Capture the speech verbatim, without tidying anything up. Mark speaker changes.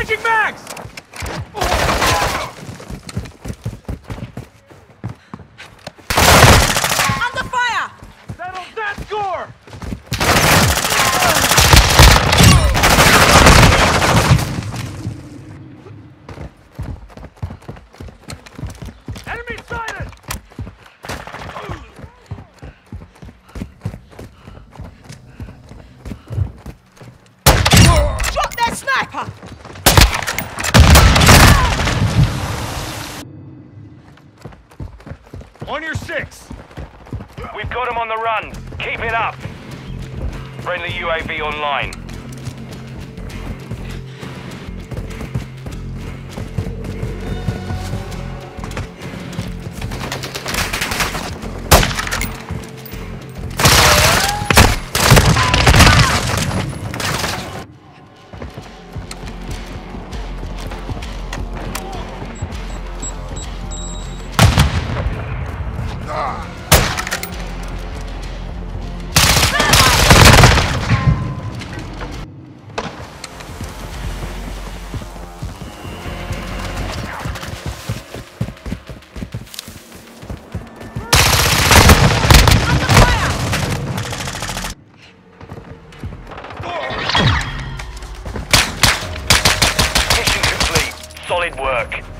Speaker 1: Changing mags!
Speaker 2: Under fire!
Speaker 1: Settle that score! Enemy sighted!
Speaker 2: Drop that sniper!
Speaker 1: On your six!
Speaker 3: We've got them on the run. Keep it up. Friendly U A V online. Mission complete. Solid work.